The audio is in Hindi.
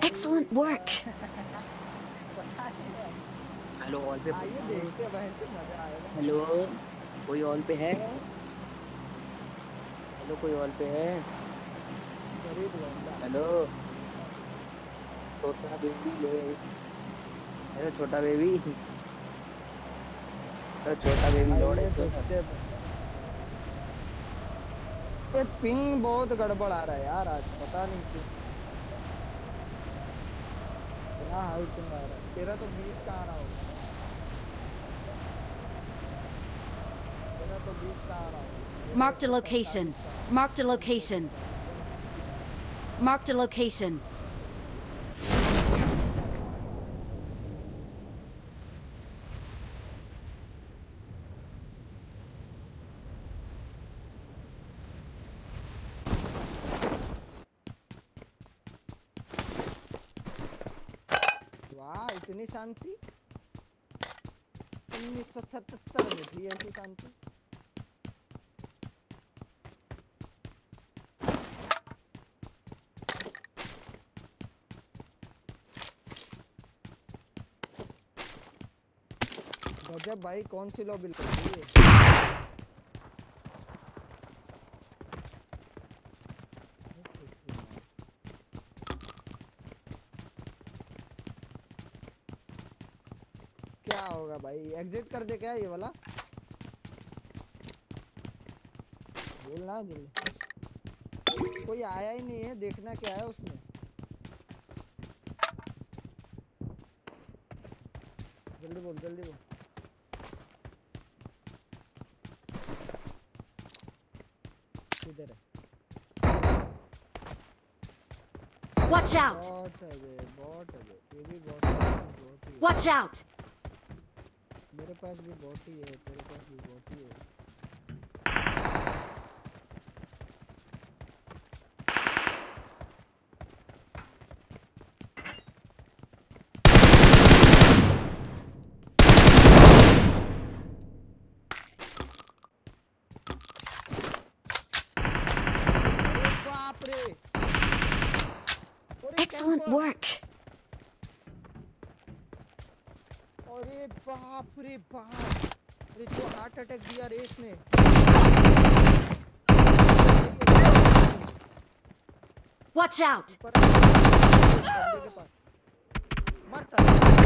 Excellent work. हेलो ऑल पे आइए देखते हैं बहन से मजा आएगा। हेलो कोई ऑल पे है? हेलो कोई ऑल पे है? गरीब लौंडा। हेलो छोटा बेबी ले। हेलो छोटा बेबी। तो छोटा बेबी लौड़े तो ये पिंग बहुत गड़बड़ आ रहा है यार आज, पता नहीं क्यों। क्या हाई पिंग आ रहा है? तेरा तो 20 का आ रहा होगा। तेरा तो 20 का आ रहा होगा। Marked a location. Marked a location. Marked a location. वाह इतनी शांति 1977 में थी ऐसी शांति। गजब भाई, कौन सी लॉबी है? क्या होगा भाई, एग्जिट कर दे क्या ये वाला? बोलना जल्दी। कोई आया ही नहीं है, देखना क्या है उसमें। जल्दी बोल जल्दी बोल। किधर है? Watch out! बॉट है बे, बॉट है बे, ये भी बॉट है, बॉट ही है। Watch out! मेरे पास भी बॉट ही है, तेरे पास भी बॉट ही है। बाप रे! Excellent work. अरे बाप रे बाप! अरे जो हार्ट अटैक दिया रेस में। Watch out! बंदे के पास मरता